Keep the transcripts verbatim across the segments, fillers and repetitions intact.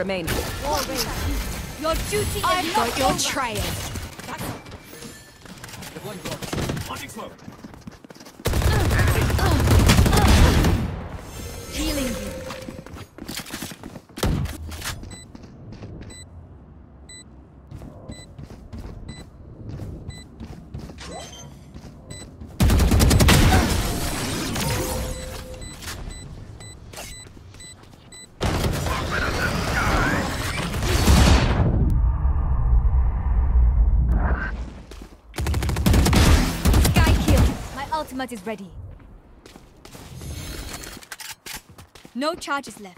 remaining. Your duty is I've not got your over. trail. Healing you. Ultimate is ready. No charges left.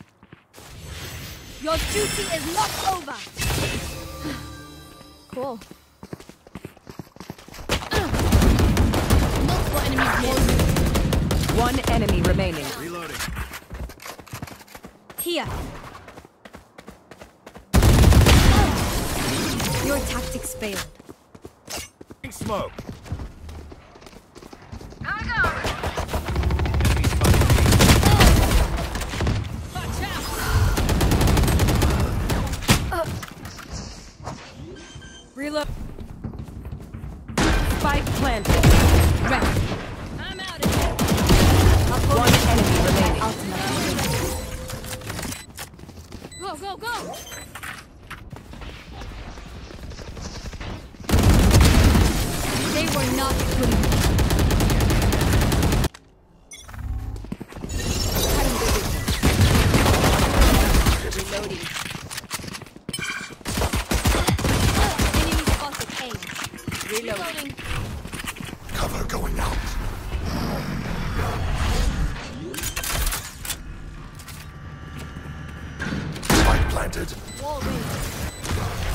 Your duty is not over. Cool. Multiple enemies near. One enemy remaining. Reloading. Here. Your tactics failed. Smoke. Reload. Spike planted. Rest. I'm out of here. One enemy remaining. Ultimate. Go, go, go! They were not good enough. Reloading. Enemy spotted A. Reloading. Cover going out. Spike planted. Wall raised.